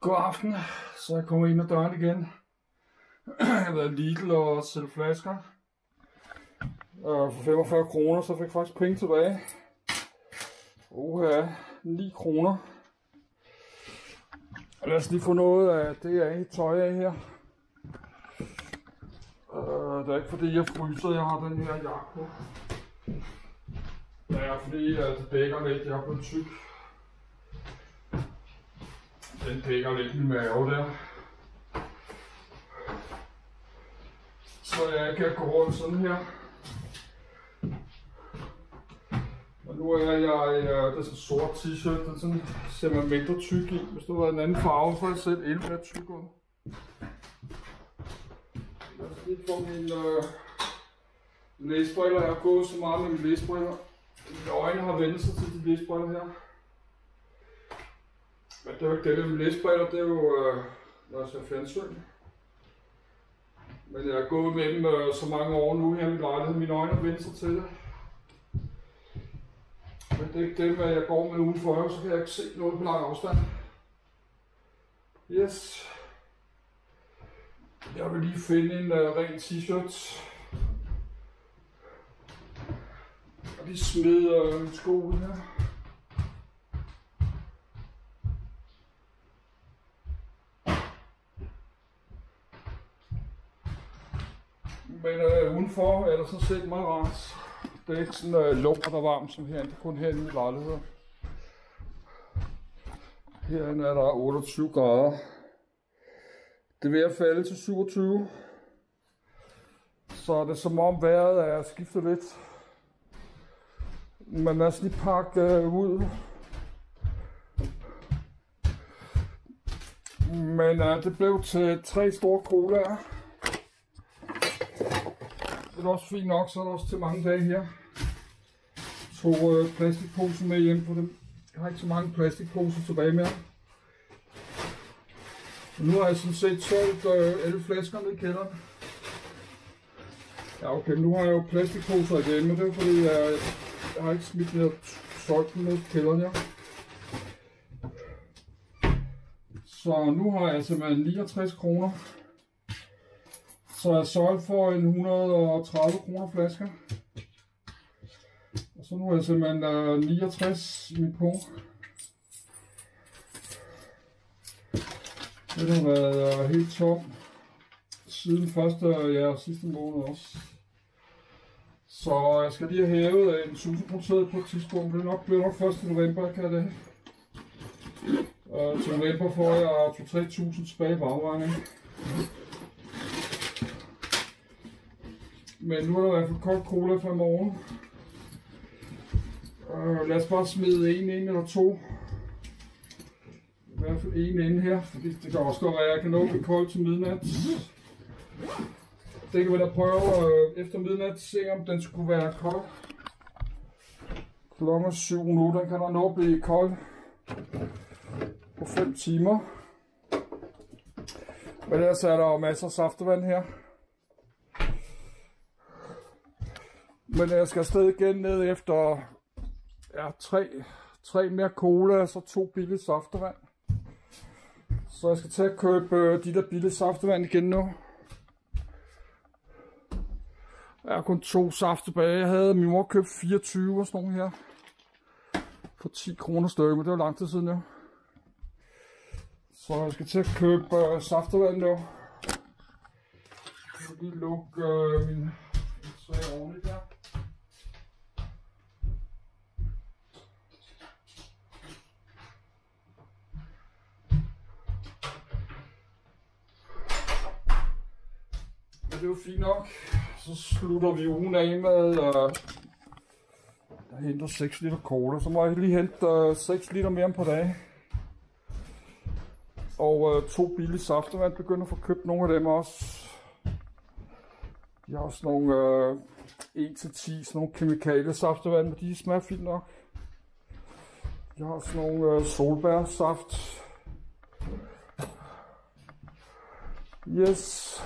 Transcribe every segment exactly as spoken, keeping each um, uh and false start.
God aften, så jeg kommer ind ad døren igen. Jeg har været Lidl og sælge flasker. For femogfyrre kroner, så fik jeg faktisk penge tilbage. Oha, ni kroner. Lad os lige få noget af det af tøj af her. Det er ikke fordi jeg fryser, jeg har den her jakke på. Det er fordi at det dækker lidt, jeg er blevet tyk. Den dækker lidt min mave der. Så jeg kan gå rundt sådan her. Og nu er jeg i uh, det sort t-shirt, den sådan, ser man mindre tyk i. Hvis det var en anden farve, så havde jeg set endnu mere tyk ud. Jeg skal lige få mine uh, læsebriller. Jeg har gået så meget med mine læsebriller. Mine øjne har vendt sig til de læsebriller her. Men det er jo ikke det med mine læsebriller, det er jo uh, når jeg ser fjernsyn. Men jeg har gået med dem uh, så mange år nu her i min lejlighed. Mine øjne har vendt sig til det. Men det er ikke det, at jeg går med udenfor øje, så kan jeg ikke se noget på lang afstand. Yes. Jeg vil lige finde en uh, ren t-shirt. Og lige smide uh, min sko ud her. Men uh, udenfor er der sådan set meget rart. Det er ikke sådan uh, lukker der varmt som herinde, det er kun herinde i lejligheden. Herinde er der otteogtyve grader. Det vil jeg falde til syvogtyve. Så det er som om vejret er skiftet lidt. Men lad os lige pakke uh, ud. Men uh, det blev til tre store colaer. Det er også fint nok, så er der også til mange dage her. To øh, plastikposer med hjem på dem. Jeg har ikke så mange plastikposer tilbage mere. Og nu har jeg sådan set solgt øh, alle flaskerne i kælderen. Ja okay, nu har jeg jo plastikposer igen, men det er fordi jeg, jeg har ikke smidt ned og solgt dem ned i kælderen her. Så nu har jeg simpelthen niogtres kroner. Så jeg solgt for en hundrede og tredive kroner flasker. Og så nu er jeg simpelthen uh, niogtres i mit punkt. Det har været uh, helt tom siden første ja, sidste måned også. Så jeg skal lige have hævet en tusind procent på et tidspunkt. Det nok, bliver nok første november, kan det. Uh, til november får jeg to til tre tusind tilbage i bagregning. Men nu er der i hvert fald kold cola fra i morgen. Uh, lad os bare smide en ind eller to. I hvert fald en inde her, fordi det kan også godt være, at jeg kan nå det koldt til midnat. Det kan vi da prøve uh, efter midnat, se om den skulle være kold. Klokken syv nu, den kan der nå blive kold på fem timer. Men ellers er der jo masser af saftevand her. Men jeg skal afsted igen ned efter ja, tre, tre mere cola og så to billige saftevand. Så jeg skal til at købe de der billige saftevand igen nu. Jeg har kun to saft tilbage. Jeg havde min mor købt fireogtyve og sådan nogle her. For ti kroner stykke, men det var lang tid siden nu. Så jeg skal til at købe uh, saftevand nu. Jeg skal lige lukke uh, min træ ordentligt her. Det er jo fint nok. Så slutter vi ugen af med uh, jeg henter seks liter cola. Så må jeg lige hente uh, seks liter mere på dag. Og uh, to billige saftevand. Begynder at få købt nogle af dem også. De har også nogle uh, en til ti sådan nogle kemikalier saftevand, men de smager fint nok. Jeg har også nogle uh, solbærsaft. Yes.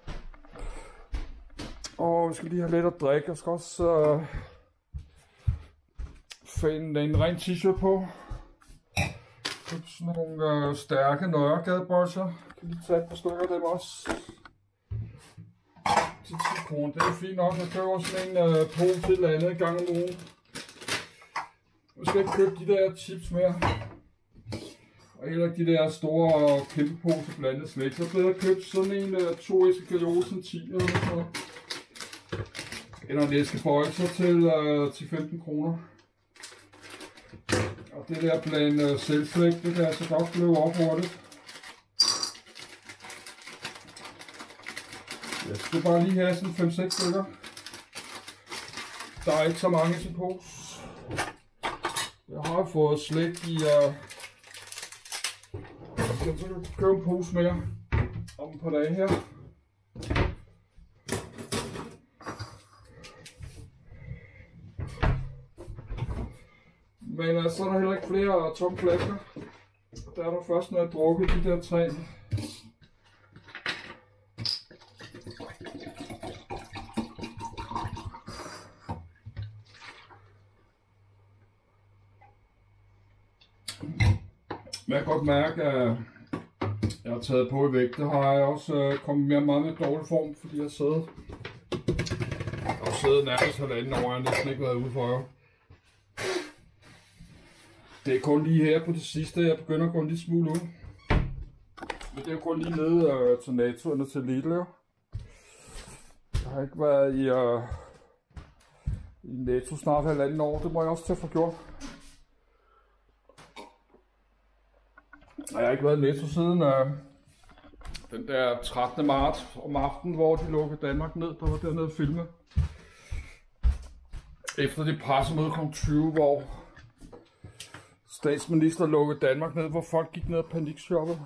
Og vi skal lige have lidt at drikke. Jeg skal også uh, finde en ren t-shirt på. købt sådan nogle øh, stærke Nørregadebolcher. Kan lige tage et par stykker af dem også. Til ti kroner. Det er fint nok. Jeg køber sådan en øh, pose til et eller andet gang om ugen. Jeg skal ikke købe de der chips mere. Og heller ikke de der store kæmpe poser blandet slik. Så bliver jeg købt sådan en uh, to æske Olsen ti eller noget. Eller en æske Bøjser til, uh, til femten kroner. Og det der blandt uh, selvslæg, det kan altså godt blive op hurtigt. Jeg skal bare lige have sådan fem seks stykker. Der er ikke så mange i sin pose. Jeg har fået slik i... Uh, Jeg skal købe en pose mere om et par dage her. Men uh, så er der heller ikke flere tomme flasker. Der er der først, når jeg drukker de der tre. Men jeg kan godt mærke, at jeg har taget på i vægt. Det har jeg også kommet mere meget med dårlig form, fordi jeg har siddet, jeg har siddet nærmest halvanden år, jeg har næsten ikke været ude for jer. Det er kun lige her på det sidste, jeg begynder at gå en lille smule ud. Men det er jo kun lige nede øh, til Netto eller til Lidl. Jeg har ikke været i, øh, i Netto snart halvanden år, det må jeg også til at få gjort. Jeg har ikke været i Netto siden øh, den der trettende marts om aftenen, hvor de lukkede Danmark ned. Der var dernede at filme. Efter det pressemøde klokken tyve, hvor statsminister lukkede Danmark ned, hvor folk gik ned og panikshoppede.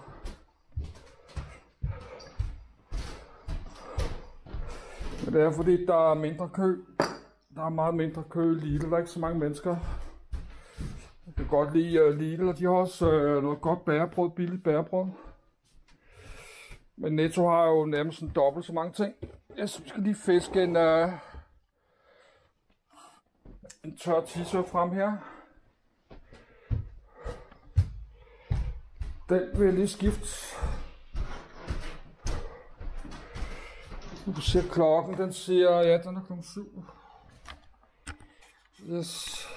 Men det er fordi, der er mindre kø. Der er meget mindre kø i Lidl. Der er ikke så mange mennesker. Jeg kan godt lide uh, Lidl, og de har også uh, noget godt bærebrød, billigt bærebrød. Men Netto har jo nærmest sådan dobbelt så mange ting. Jeg skal lige fiske en, uh, en tør t-shirt frem her. Den vil jeg lige skifte. Nu ser klokken, den siger, ja, den er klokken syv. Yes.